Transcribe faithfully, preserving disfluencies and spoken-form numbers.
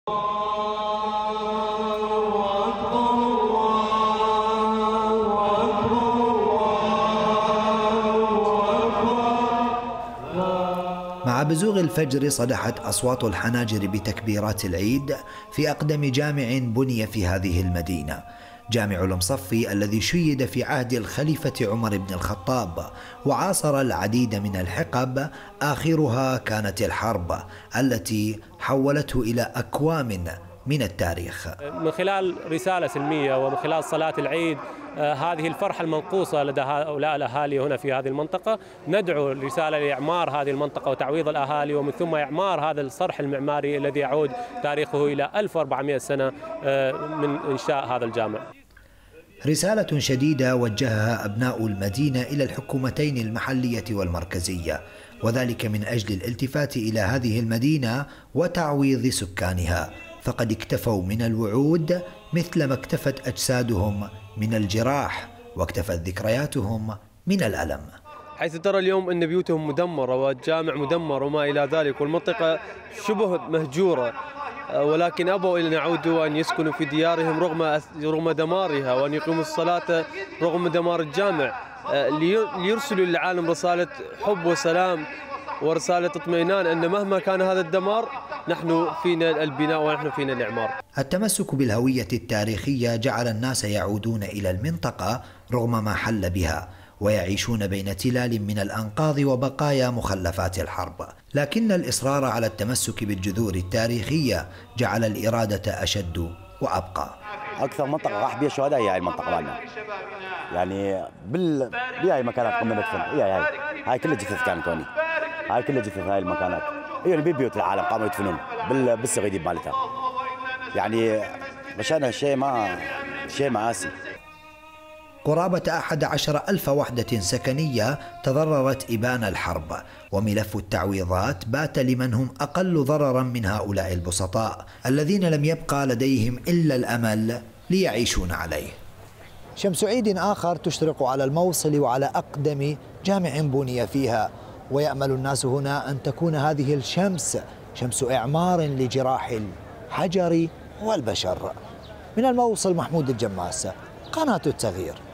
مع بزوغ الفجر صدحت أصوات الحناجر بتكبيرات العيد في أقدم جامع بني في هذه المدينة، جامع المصفي الذي شيد في عهد الخليفة عمر بن الخطاب وعاصر العديد من الحقب، آخرها كانت الحرب التي حولته إلى أكوام من التاريخ. من خلال رسالة سلمية ومن خلال صلاة العيد، آه هذه الفرحة المنقوصة لدى هؤلاء الأهالي هنا في هذه المنطقة، ندعو الرسالة لإعمار هذه المنطقة وتعويض الأهالي، ومن ثم إعمار هذا الصرح المعماري الذي يعود تاريخه إلى ألف وأربعمئة سنة آه من إنشاء هذا الجامع. رسالة شديدة وجهها أبناء المدينة إلى الحكومتين المحلية والمركزية، وذلك من أجل الالتفات إلى هذه المدينة وتعويض سكانها، فقد اكتفوا من الوعود مثل ما اكتفت أجسادهم من الجراح واكتفت ذكرياتهم من الألم. حيث ترى اليوم أن بيوتهم مدمرة والجامع مدمر وما إلى ذلك، والمنطقة شبه مهجورة، ولكن أبوا أن يعودوا وأن يسكنوا في ديارهم رغم رغم دمارها، وأن يقيموا الصلاة رغم دمار الجامع، ليرسلوا للعالم رسالة حب وسلام ورسالة اطمئنان أن مهما كان هذا الدمار نحن فينا البناء ونحن فينا الإعمار. التمسك بالهوية التاريخية جعل الناس يعودون إلى المنطقة رغم ما حل بها، ويعيشون بين تلال من الأنقاض وبقايا مخلفات الحرب، لكن الإصرار على التمسك بالجذور التاريخية جعل الإرادة أشد وأبقى. أكثر منطقة راح بها الشهداء هي هاي المنطقة مالنا، يعني بال بهاي مكانات قمنا ندفن، هي هاي هاي كلها جثث كانت هوني، هاي كلها جثث هاي المكانات، هي اللي ببيوت العالم قاموا يدفنون بال بالسغيديب مالتها، يعني مشان شيء ما شيء مآسي. قرابة أحد عشر ألف وحدة سكنية تضررت إبان الحرب، وملف التعويضات بات لمن هم أقل ضررا من هؤلاء البسطاء الذين لم يبقى لديهم إلا الأمل ليعيشون عليه. شمس عيد آخر تشرق على الموصل وعلى أقدم جامع بني فيها، ويأمل الناس هنا أن تكون هذه الشمس شمس إعمار لجراح الحجر والبشر. من الموصل محمود الجماس، قناة التغيير.